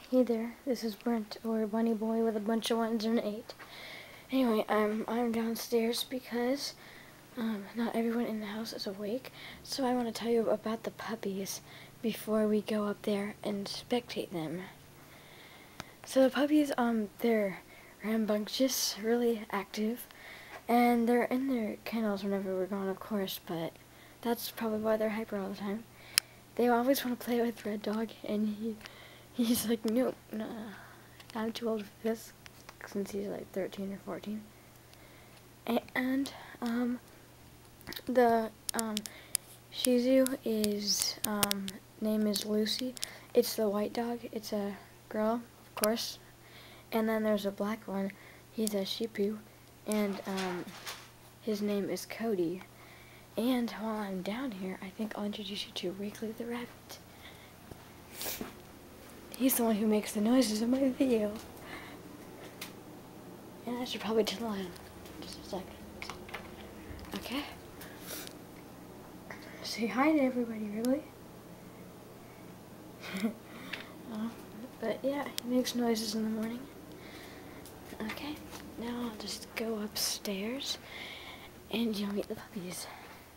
Hey there, this is Brent, or Bunny Boy with a bunch of ones and an 8. Anyway, I'm downstairs because not everyone in the house is awake, so I want to tell you about the puppies before we go up there and spectate them. So the puppies, they're rambunctious, really active, and they're in their kennels whenever we're gone, of course, but that's probably why they're hyper all the time. They always want to play with Redog, and he's like, nope, nah, I'm too old for this, since he's like 13 or 14. And, the, Shih Tzu is, name is Lucy. It's the white dog. It's a girl, of course. And then there's a black one. He's a Shih Tzu, and, his name is Cody. And while I'm down here, I think I'll introduce you to Wrigley the rabbit. He's the one who makes the noises in my video. And I should probably turn the light on. Just a second. Okay. Say hi to everybody, Wrigley. But yeah, he makes noises in the morning. Okay, now I'll just go upstairs and you'll meet the puppies.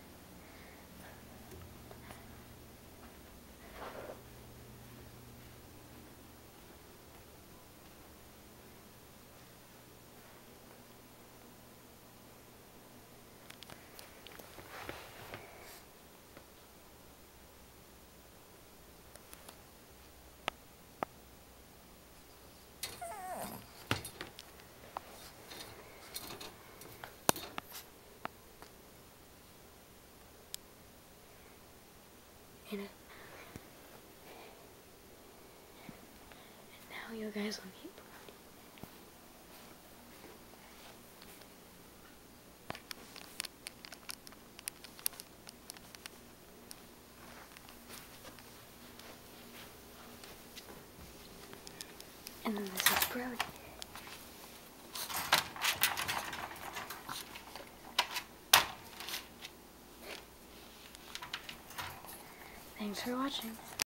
And now you guys will meet Brody. And then this is Brody. Thanks for watching.